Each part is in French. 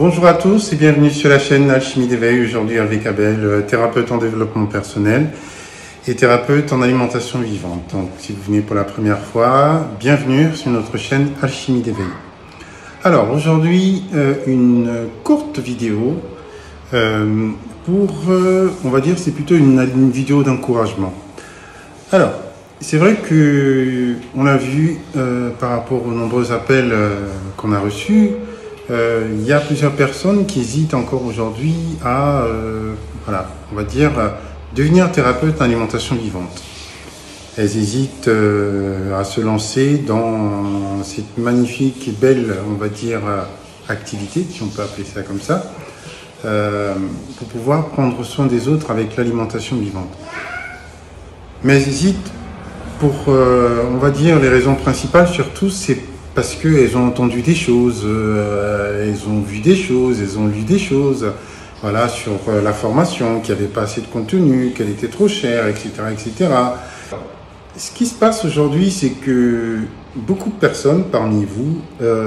Bonjour à tous et bienvenue sur la chaîne Alchimie d'éveil, aujourd'hui avec Abel, thérapeute en développement personnel et thérapeute en alimentation vivante. Donc si vous venez pour la première fois, bienvenue sur notre chaîne Alchimie d'éveil. Alors aujourd'hui, une courte vidéo on va dire, c'est plutôt une vidéo d'encouragement. Alors, c'est vrai que on l'a vu par rapport aux nombreux appels qu'on a reçus. Il y a plusieurs personnes qui hésitent encore aujourd'hui à, voilà, on va dire, devenir thérapeute en alimentation vivante. Elles hésitent à se lancer dans cette magnifique et belle, on va dire, activité, si on peut appeler ça comme ça, pour pouvoir prendre soin des autres avec l'alimentation vivante. Mais elles hésitent pour, on va dire, les raisons principales, surtout, c'est parce qu'elles ont entendu des choses, elles ont vu des choses, elles ont lu des choses, voilà, sur la formation, qu'il n'y avait pas assez de contenu, qu'elle était trop chère, etc., etc. Ce qui se passe aujourd'hui, c'est que beaucoup de personnes parmi vous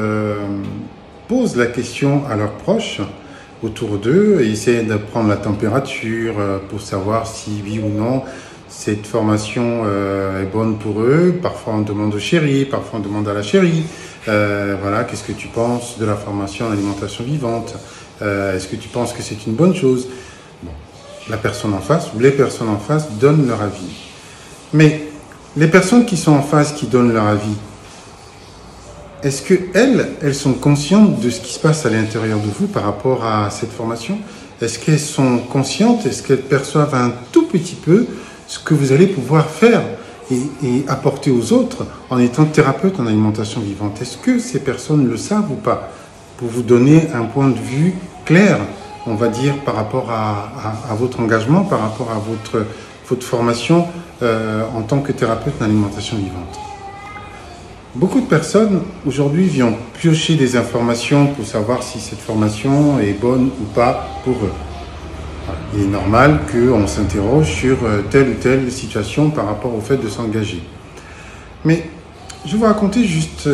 posent la question à leurs proches autour d'eux et essaient de prendre la température pour savoir si oui ou non cette formation est bonne pour eux. Parfois on demande au chéri, parfois on demande à la chérie. Voilà, qu'est-ce que tu penses de la formation en alimentation vivante? Est-ce que tu penses que c'est une bonne chose? Bon, la personne en face ou les personnes en face donnent leur avis. Mais les personnes qui sont en face, qui donnent leur avis, est-ce qu'elles sont conscientes de ce qui se passe à l'intérieur de vous par rapport à cette formation? Est-ce qu'elles sont conscientes? Est-ce qu'elles perçoivent un tout petit peu ce que vous allez pouvoir faire et apporter aux autres en étant thérapeute en alimentation vivante? Est-ce que ces personnes le savent ou pas? Pour vous donner un point de vue clair, on va dire, par rapport à votre engagement, par rapport à votre formation en tant que thérapeute en alimentation vivante. Beaucoup de personnes aujourd'hui viennent piocher des informations pour savoir si cette formation est bonne ou pas pour eux. Il est normal qu'on s'interroge sur telle ou telle situation par rapport au fait de s'engager. Mais je vais vous raconter juste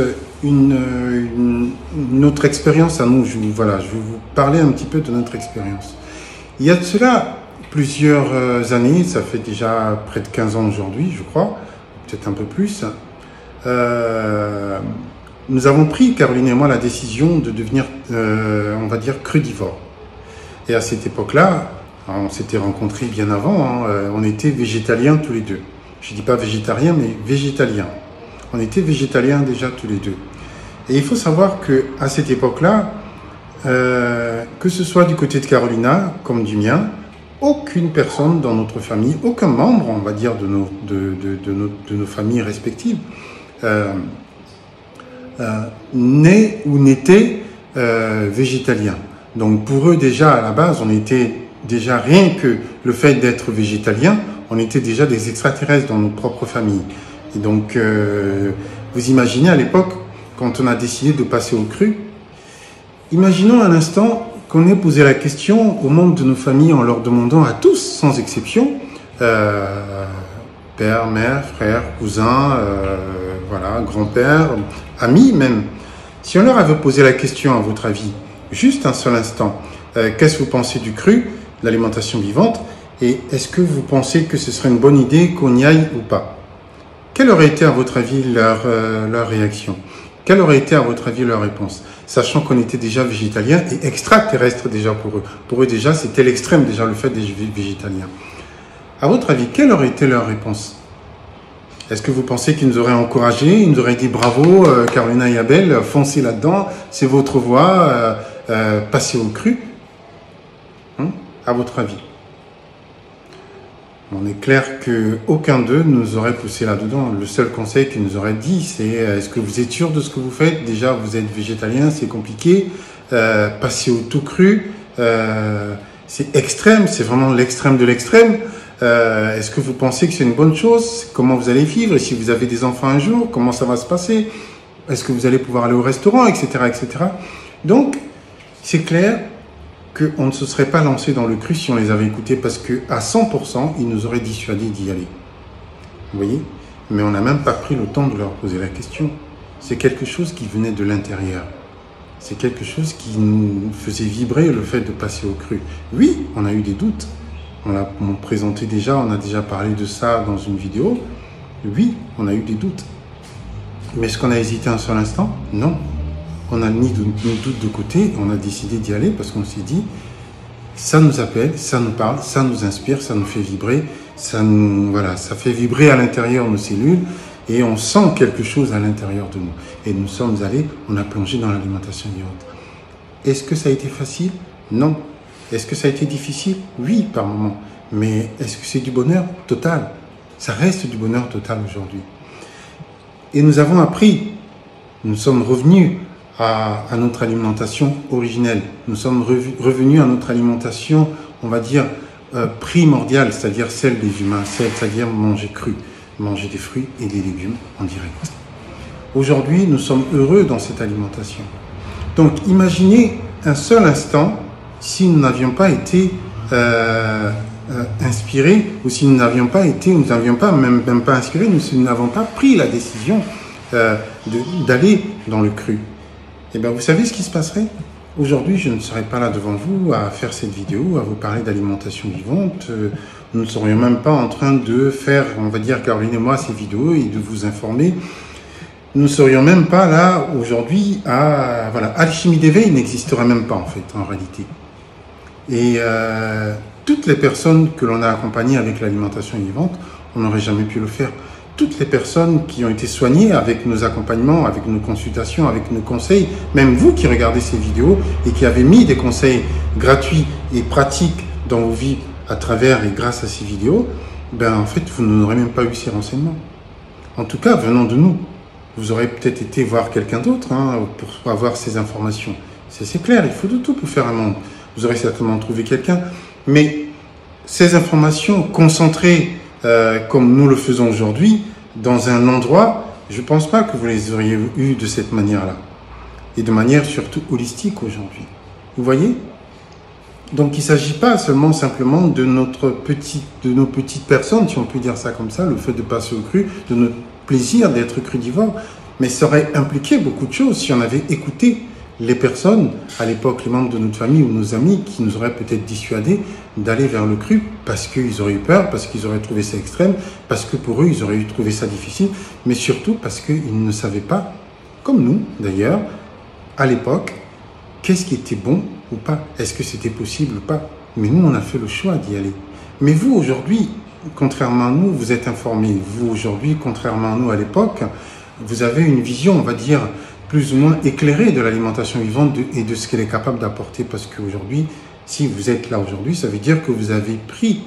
une autre expérience à nous. Voilà, je vais vous parler un petit peu de notre expérience. Il y a de cela plusieurs années, ça fait déjà près de 15 ans aujourd'hui, je crois, peut-être un peu plus. Nous avons pris, Caroline et moi, la décision de devenir, on va dire, crudivore. Et à cette époque-là, on s'était rencontrés bien avant, on était végétaliens tous les deux. Je ne dis pas végétarien, mais végétaliens. On était végétaliens déjà tous les deux. Et il faut savoir qu'à cette époque-là, que ce soit du côté de Carolina comme du mien, aucune personne dans notre famille, aucun membre, on va dire, de nos familles respectives, n'est ou n'était végétalien. Donc pour eux déjà à la base, on était déjà, rien que le fait d'être végétalien, on était déjà des extraterrestres dans notre propre famille. Et donc vous imaginez à l'époque, quand on a décidé de passer au cru, imaginons un instant qu'on ait posé la question aux membres de nos familles en leur demandant à tous, sans exception, père, mère, frère, cousin, voilà, grand-père, amis même. Si on leur avait posé la question, à votre avis, juste un seul instant, qu'est-ce que vous pensez du cru, de l'alimentation vivante, et est-ce que vous pensez que ce serait une bonne idée qu'on y aille ou pas? Quelle aurait été, à votre avis, leur réaction? Quelle aurait été, à votre avis, leur réponse? Sachant qu'on était déjà végétalien et extraterrestre déjà pour eux. Pour eux déjà, c'était l'extrême déjà, le fait d'être végétalien. À votre avis, quelle aurait été leur réponse? Est-ce que vous pensez qu'ils nous auraient encouragés, ils nous auraient dit bravo, Carolina et Abel, foncez là-dedans, c'est votre voie, passez au cru? À votre avis? On est clair qu'aucun d'eux nous aurait poussé là-dedans. Le seul conseil qu'ils nous auraient dit, c'est est-ce que vous êtes sûr de ce que vous faites? Déjà, vous êtes végétalien, c'est compliqué. Passez au tout cru, c'est extrême, c'est vraiment l'extrême de l'extrême. Est-ce que vous pensez que c'est une bonne chose? Comment vous allez vivre? Et si vous avez des enfants un jour, comment ça va se passer? Est-ce que vous allez pouvoir aller au restaurant, etc., etc. Donc, c'est clair qu'on ne se serait pas lancé dans le cru si on les avait écoutés parce qu'à 100%, ils nous auraient dissuadés d'y aller. Vous voyez? Mais on n'a même pas pris le temps de leur poser la question. C'est quelque chose qui venait de l'intérieur. C'est quelque chose qui nous faisait vibrer le fait de passer au cru. Oui, on a eu des doutes. On l'a présenté déjà, on a déjà parlé de ça dans une vidéo. Oui, on a eu des doutes. Mais est-ce qu'on a hésité un seul instant? Non. On a mis nos doutes de côté, on a décidé d'y aller parce qu'on s'est dit, ça nous appelle, ça nous parle, ça nous inspire, ça nous fait vibrer, ça fait vibrer à l'intérieur nos cellules et on sent quelque chose à l'intérieur de nous. Et nous sommes allés, on a plongé dans l'alimentation vivante. Est-ce que ça a été facile? Non. Est-ce que ça a été difficile? Oui, par moments. Mais est-ce que c'est du bonheur total? Ça reste du bonheur total aujourd'hui. Et nous avons appris, nous sommes revenus à notre alimentation originelle. Nous sommes revenus à notre alimentation, on va dire, primordiale, c'est-à-dire celle des humains, c'est-à-dire manger cru, manger des fruits et des légumes en direct. Aujourd'hui, nous sommes heureux dans cette alimentation. Donc, imaginez un seul instant si nous n'avions pas été inspirés, ou si nous n'avions pas été, même pas inspirés, nous n'avons pas pris la décision d'aller dans le cru. Et bien, vous savez ce qui se passerait? Aujourd'hui, je ne serais pas là devant vous à faire cette vidéo, à vous parler d'alimentation vivante. Nous ne serions même pas en train de faire, on va dire, Caroline et moi, ces vidéos et de vous informer. Nous ne serions même pas là aujourd'hui à... Voilà, Alchimie d'éveil n'existerait même pas, en fait, en réalité. Et toutes les personnes que l'on a accompagnées avec l'alimentation vivante, on n'aurait jamais pu le faire. Toutes les personnes qui ont été soignées avec nos accompagnements, avec nos consultations, avec nos conseils, même vous qui regardez ces vidéos et qui avez mis des conseils gratuits et pratiques dans vos vies à travers et grâce à ces vidéos, ben en fait, vous n'aurez même pas eu ces renseignements. En tout cas, venant de nous. Vous aurez peut-être été voir quelqu'un d'autre pour avoir ces informations. C'est clair, il faut de tout pour faire un monde. Vous aurez certainement trouvé quelqu'un, mais ces informations concentrées comme nous le faisons aujourd'hui, dans un endroit, je ne pense pas que vous les auriez eues de cette manière-là. Et de manière surtout holistique aujourd'hui. Vous voyez? Donc il ne s'agit pas simplement de nos petites personnes, si on peut dire ça comme ça, le fait de passer au cru, de notre plaisir d'être crudivore, mais ça aurait impliqué beaucoup de choses si on avait écouté les personnes, à l'époque les membres de notre famille ou nos amis, qui nous auraient peut-être dissuadés d'aller vers le cru parce qu'ils auraient eu peur, parce qu'ils auraient trouvé ça extrême, parce que pour eux, ils auraient trouvé ça difficile, mais surtout parce qu'ils ne savaient pas, comme nous d'ailleurs, à l'époque, qu'est-ce qui était bon ou pas, est-ce que c'était possible ou pas. Mais nous, on a fait le choix d'y aller. Mais vous, aujourd'hui, contrairement à nous, vous êtes informés. Vous, aujourd'hui, contrairement à nous à l'époque, vous avez une vision, on va dire, plus ou moins éclairée de l'alimentation vivante et de ce qu'elle est capable d'apporter. Parce qu'aujourd'hui, si vous êtes là aujourd'hui, ça veut dire que vous avez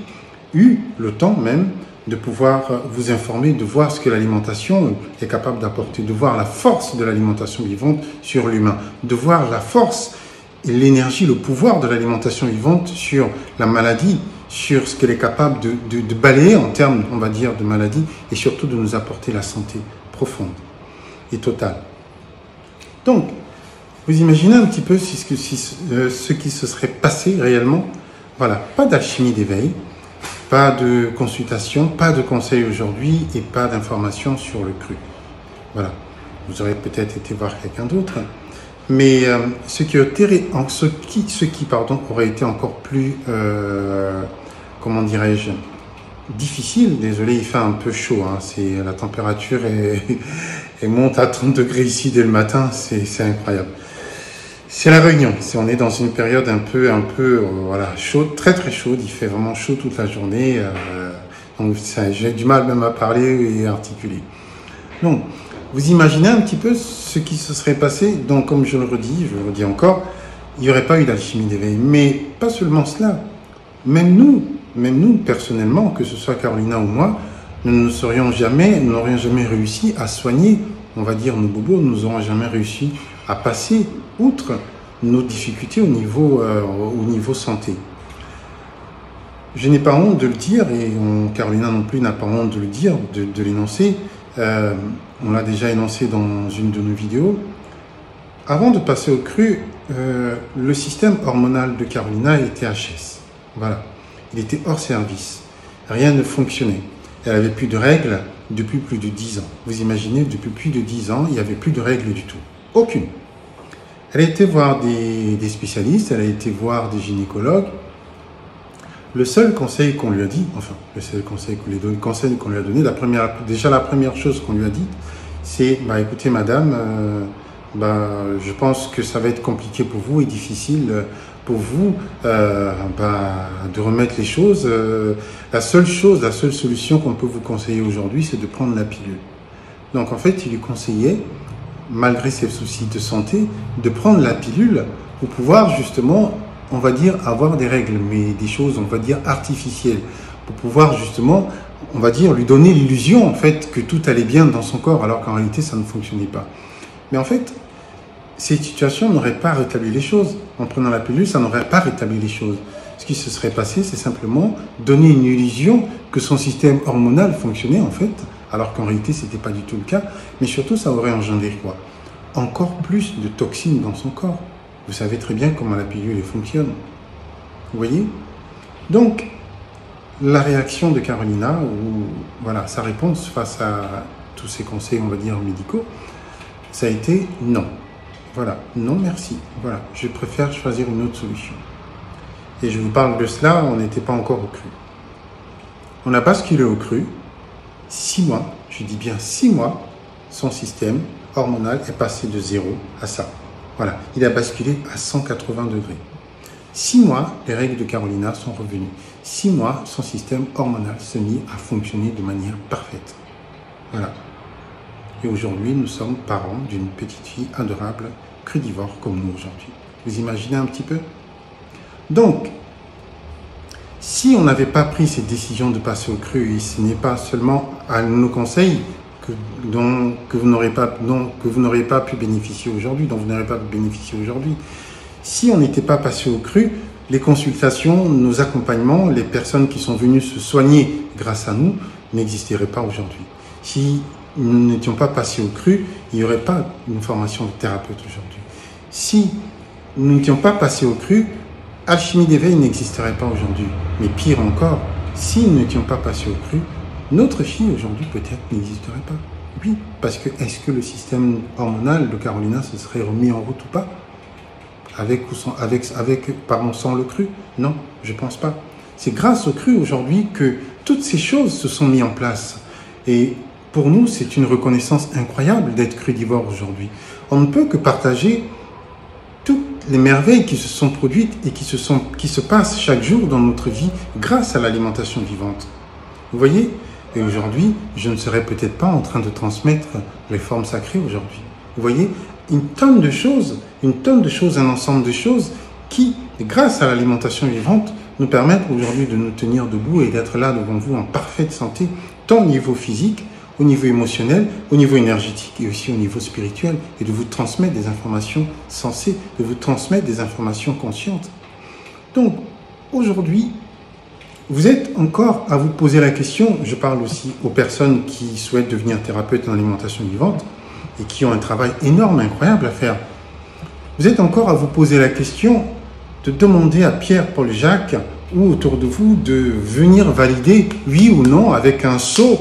eu le temps même de pouvoir vous informer, de voir ce que l'alimentation est capable d'apporter, de voir la force de l'alimentation vivante sur l'humain, de voir la force et l'énergie, le pouvoir de l'alimentation vivante sur la maladie, sur ce qu'elle est capable de balayer en termes, on va dire, de maladie, et surtout de nous apporter la santé profonde et totale. Donc, vous imaginez un petit peu ce qui se serait passé réellement. Voilà, pas d'alchimie d'éveil, pas de consultation, pas de conseils aujourd'hui et pas d'informations sur le cru. Voilà, vous aurez peut-être été voir quelqu'un d'autre. Mais ce qui aurait été encore plus, comment dirais-je, difficile, désolé, il fait un peu chaud, la température elle monte à 30 degrés ici dès le matin, c'est incroyable. C'est la Réunion, on est dans une période un peu voilà, chaude, très très chaude, il fait vraiment chaud toute la journée, donc j'ai du mal même à parler et à articuler. Donc, vous imaginez un petit peu ce qui se serait passé. Donc, comme je le redis encore, il n'y aurait pas eu d'alchimie d'éveil. Mais pas seulement cela. Même nous, personnellement, que ce soit Carolina ou moi, nous n'aurions jamais réussi à soigner, on va dire, nos bobos. Nous n'aurions jamais réussi à passer outre nos difficultés au niveau santé. Je n'ai pas honte de le dire, et Carolina non plus n'a pas honte de le dire, de l'énoncer. On l'a déjà énoncé dans une de nos vidéos. Avant de passer au cru, le système hormonal de Carolina était HS. Voilà. Il était hors service. Rien ne fonctionnait. Elle n'avait plus de règles depuis plus de 10 ans. Vous imaginez, depuis plus de 10 ans, il n'y avait plus de règles du tout. Aucune. Elle a été voir des spécialistes, elle a été voir des gynécologues. Le seul conseil qu'on lui a dit, enfin, le seul conseil qu'on lui a donné, déjà la première chose qu'on lui a dit, c'est, écoutez madame, je pense que ça va être compliqué pour vous et difficile pour vous de remettre les choses. La seule solution qu'on peut vous conseiller aujourd'hui, c'est de prendre la pilule. Donc en fait, il lui conseillait, malgré ses soucis de santé, de prendre la pilule pour pouvoir justement, on va dire, avoir des règles, mais des choses, on va dire, artificielles, pour pouvoir justement, on va dire, lui donner l'illusion, en fait, que tout allait bien dans son corps, alors qu'en réalité, ça ne fonctionnait pas. Mais en fait, cette situation n'aurait pas rétabli les choses. En prenant la pilule, ça n'aurait pas rétabli les choses. Ce qui se serait passé, c'est simplement donner une illusion que son système hormonal fonctionnait, en fait, alors qu'en réalité, ce n'était pas du tout le cas. Mais surtout, ça aurait engendré quoi? Encore plus de toxines dans son corps. Vous savez très bien comment la pilule fonctionne. Vous voyez? Donc, la réaction de Carolina, ou voilà, sa réponse face à tous ces conseils, on va dire, médicaux, ça a été non. Voilà, non merci. Voilà, je préfère choisir une autre solution. Et je vous parle de cela, on n'était pas encore au cru. On a basculé au cru. 6 mois, je dis bien 6 mois, son système hormonal est passé de 0 à ça. Voilà, il a basculé à 180 degrés. 6 mois, les règles de Carolina sont revenues. 6 mois, son système hormonal se mit à fonctionner de manière parfaite. Voilà. Et aujourd'hui, nous sommes parents d'une petite fille adorable, crudivore comme nous aujourd'hui. Vous imaginez un petit peu? Donc, si on n'avait pas pris cette décision de passer au cru, et ce n'est pas seulement à nos conseils que vous n'aurez pas pu bénéficier aujourd'hui, dont vous n'aurez pas pu bénéficier aujourd'hui. Si on n'était pas passé au cru, les consultations, nos accompagnements, les personnes qui sont venues se soigner grâce à nous n'existeraient pas aujourd'hui. Si nous n'étions pas passés au cru, il n'y aurait pas une formation de thérapeute aujourd'hui. Si nous n'étions pas passés au cru, Alchimie d'éveil n'existerait pas aujourd'hui. Mais pire encore, si nous n'étions pas passés au cru, notre fille aujourd'hui peut-être n'existerait pas. Oui, parce que est-ce que le système hormonal de Carolina se serait remis en route ou pas? Avec ou sans le cru? Non, je ne pense pas. C'est grâce au cru aujourd'hui que toutes ces choses se sont mises en place. Et pour nous, c'est une reconnaissance incroyable d'être crudivore aujourd'hui. On ne peut que partager toutes les merveilles qui se sont produites et qui se passent chaque jour dans notre vie grâce à l'alimentation vivante. Vous voyez? Et aujourd'hui, je ne serais peut-être pas en train de transmettre les formes sacrées aujourd'hui. Vous voyez? Une tonne de choses, un ensemble de choses qui, grâce à l'alimentation vivante, nous permettent aujourd'hui de nous tenir debout et d'être là devant vous en parfaite santé, tant au niveau physique, au niveau émotionnel, au niveau énergétique et aussi au niveau spirituel, et de vous transmettre des informations sensées, de vous transmettre des informations conscientes. Donc, aujourd'hui, vous êtes encore à vous poser la question, je parle aussi aux personnes qui souhaitent devenir thérapeutes en alimentation vivante et qui ont un travail énorme, incroyable à faire. Vous êtes encore à vous poser la question de demander à Pierre, Paul, Jacques ou autour de vous de venir valider, oui ou non, avec un sceau,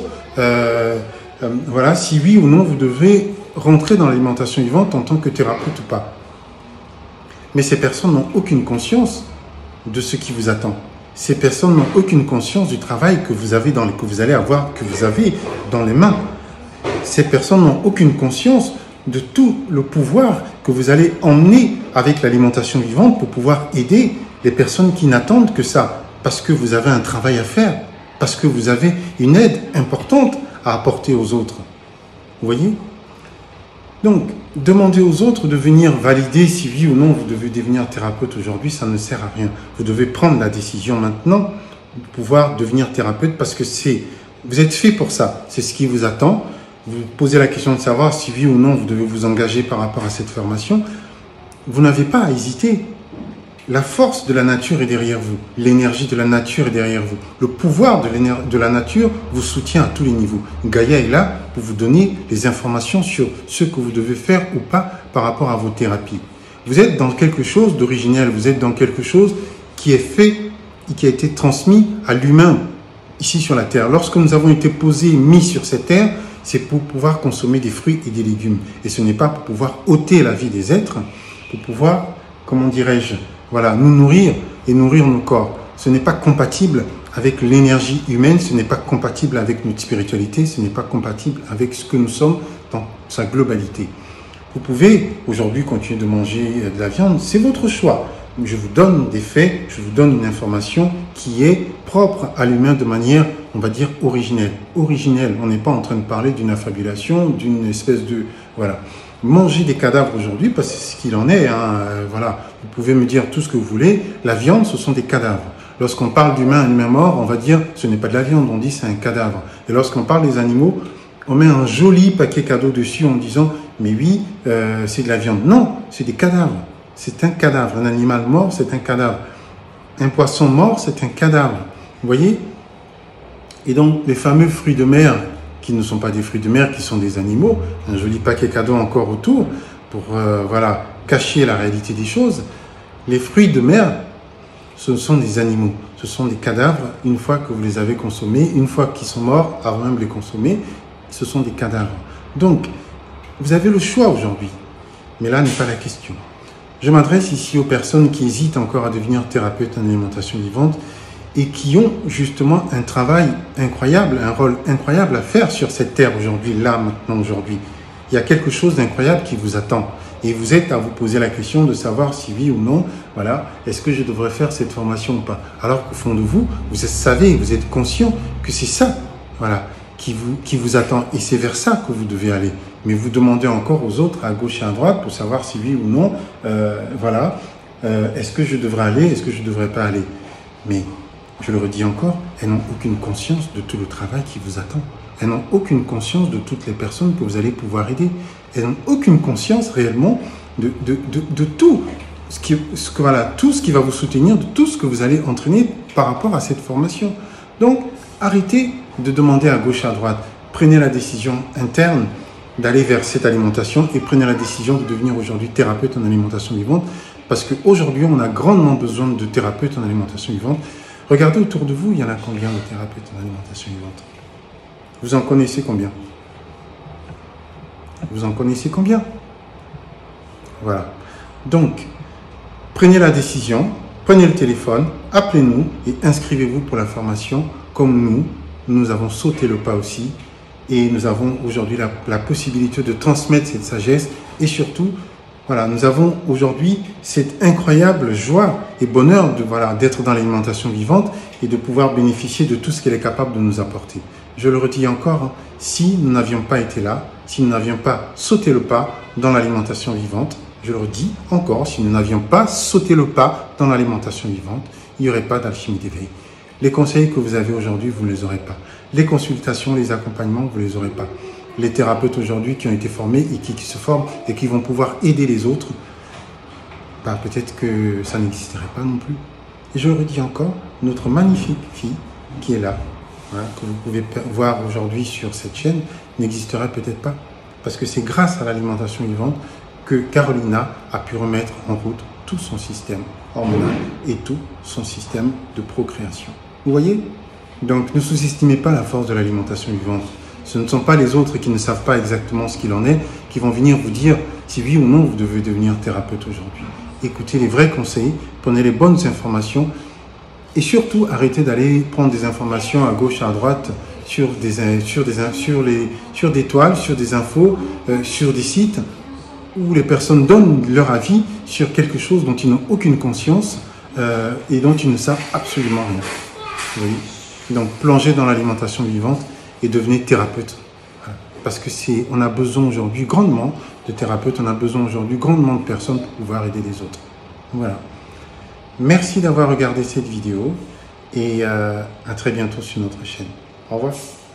voilà, si oui ou non vous devez rentrer dans l'alimentation vivante en tant que thérapeute ou pas. Mais ces personnes n'ont aucune conscience de ce qui vous attend. Ces personnes n'ont aucune conscience du travail que vous avez que vous avez dans les mains. Ces personnes n'ont aucune conscience de tout le pouvoir que vous allez emmener avec l'alimentation vivante pour pouvoir aider les personnes qui n'attendent que ça, parce que vous avez un travail à faire, parce que vous avez une aide importante à apporter aux autres. Vous voyez? Donc, demander aux autres de venir valider si oui ou non vous devez devenir thérapeute aujourd'hui, ça ne sert à rien. Vous devez prendre la décision maintenant de pouvoir devenir thérapeute parce que vous êtes fait pour ça. C'est ce qui vous attend. Vous posez la question de savoir si oui ou non vous devez vous engager par rapport à cette formation. Vous n'avez pas à hésiter. La force de la nature est derrière vous. L'énergie de la nature est derrière vous. Le pouvoir de la nature vous soutient à tous les niveaux. Gaïa est là pour vous donner les informations sur ce que vous devez faire ou pas par rapport à vos thérapies. Vous êtes dans quelque chose d'original. Vous êtes dans quelque chose qui est fait et qui a été transmis à l'humain ici sur la Terre. Lorsque nous avons été posés, mis sur cette terre, c'est pour pouvoir consommer des fruits et des légumes. Et ce n'est pas pour pouvoir ôter la vie des êtres, pour pouvoir, comment dirais-je, voilà, nous nourrir et nourrir nos corps. Ce n'est pas compatible avec l'énergie humaine, ce n'est pas compatible avec notre spiritualité, ce n'est pas compatible avec ce que nous sommes dans sa globalité. Vous pouvez aujourd'hui continuer de manger de la viande, c'est votre choix. Je vous donne des faits, je vous donne une information qui est propre à l'humain de manière, on va dire, originelle. Originelle, on n'est pas en train de parler d'une affabulation, d'une espèce de... Voilà. Manger des cadavres aujourd'hui, parce que c'est ce qu'il en est, hein, voilà. Vous pouvez me dire tout ce que vous voulez, la viande, ce sont des cadavres. Lorsqu'on parle d'humain, un humain mort, on va dire, ce n'est pas de la viande, on dit c'est un cadavre. Et lorsqu'on parle des animaux, on met un joli paquet cadeau dessus en disant, mais oui, c'est de la viande. Non, c'est des cadavres. C'est un cadavre. Un animal mort, c'est un cadavre. Un poisson mort, c'est un cadavre. Vous voyez? Et donc, les fameux fruits de mer, qui ne sont pas des fruits de mer, qui sont des animaux, un joli paquet cadeau encore autour, pour voilà, cacher la réalité des choses. Les fruits de mer, ce sont des animaux. Ce sont des cadavres, une fois que vous les avez consommés, une fois qu'ils sont morts, avant même de les consommer, ce sont des cadavres. Donc, vous avez le choix aujourd'hui. Mais là n'est pas la question. Je m'adresse ici aux personnes qui hésitent encore à devenir thérapeutes en alimentation vivante et qui ont justement un travail incroyable, un rôle incroyable à faire sur cette terre aujourd'hui, là, maintenant, aujourd'hui. Il y a quelque chose d'incroyable qui vous attend. Et vous êtes à vous poser la question de savoir si oui ou non, voilà, est-ce que je devrais faire cette formation ou pas? Alors qu'au fond de vous, vous savez, vous êtes conscient que c'est ça, voilà, qui vous attend. Et c'est vers ça que vous devez aller. Mais vous demandez encore aux autres, à gauche et à droite, pour savoir si oui ou non, voilà, est-ce que je devrais aller, est-ce que je ne devrais pas aller? Mais, je le redis encore, elles n'ont aucune conscience de tout le travail qui vous attend. Elles n'ont aucune conscience de toutes les personnes que vous allez pouvoir aider. Elles n'ont aucune conscience réellement de tout voilà, tout ce qui va vous soutenir, de tout ce que vous allez entraîner par rapport à cette formation. Donc, arrêtez de demander à gauche, à droite. Prenez la décision interne d'aller vers cette alimentation et prenez la décision de devenir aujourd'hui thérapeute en alimentation vivante parce qu'aujourd'hui, on a grandement besoin de thérapeutes en alimentation vivante. Regardez autour de vous, il y en a combien de thérapeutes en alimentation vivante? Vous en connaissez combien? Vous en connaissez combien? Voilà. Donc, prenez la décision, prenez le téléphone, appelez-nous et inscrivez-vous pour la formation. Comme nous avons sauté le pas aussi et nous avons aujourd'hui la possibilité de transmettre cette sagesse et surtout, voilà, nous avons aujourd'hui cette incroyable joie et bonheur d'être dans l'alimentation vivante et de pouvoir bénéficier de tout ce qu'elle est capable de nous apporter. Je le redis encore, hein, si nous n'avions pas été là, si nous n'avions pas sauté le pas dans l'alimentation vivante, je le redis encore, si nous n'avions pas sauté le pas dans l'alimentation vivante, il n'y aurait pas d'alchimie d'éveil. Les conseils que vous avez aujourd'hui, vous ne les aurez pas. Les consultations, les accompagnements, vous ne les aurez pas. Les thérapeutes aujourd'hui qui ont été formés et qui se forment et qui vont pouvoir aider les autres, bah, peut-être que ça n'existerait pas non plus. Et je le redis encore, notre magnifique fille qui est là, voilà, que vous pouvez voir aujourd'hui sur cette chaîne, n'existerait peut-être pas. Parce que c'est grâce à l'alimentation vivante que Carolina a pu remettre en route tout son système hormonal et tout son système de procréation. Vous voyez? Donc ne sous-estimez pas la force de l'alimentation vivante. Ce ne sont pas les autres qui ne savent pas exactement ce qu'il en est, qui vont venir vous dire si oui ou non vous devez devenir thérapeute aujourd'hui. Écoutez les vrais conseils, prenez les bonnes informations et surtout arrêtez d'aller prendre des informations à gauche, à droite sur des toiles, sur des infos, sur des sites où les personnes donnent leur avis sur quelque chose dont ils n'ont aucune conscience et dont ils ne savent absolument rien. Vous voyez? Donc plongez dans l'alimentation vivante et devenez thérapeute. Voilà. Parce que on a besoin aujourd'hui grandement de thérapeutes, on a besoin aujourd'hui grandement de personnes pour pouvoir aider les autres. Voilà. Merci d'avoir regardé cette vidéo et à très bientôt sur notre chaîne. Au revoir.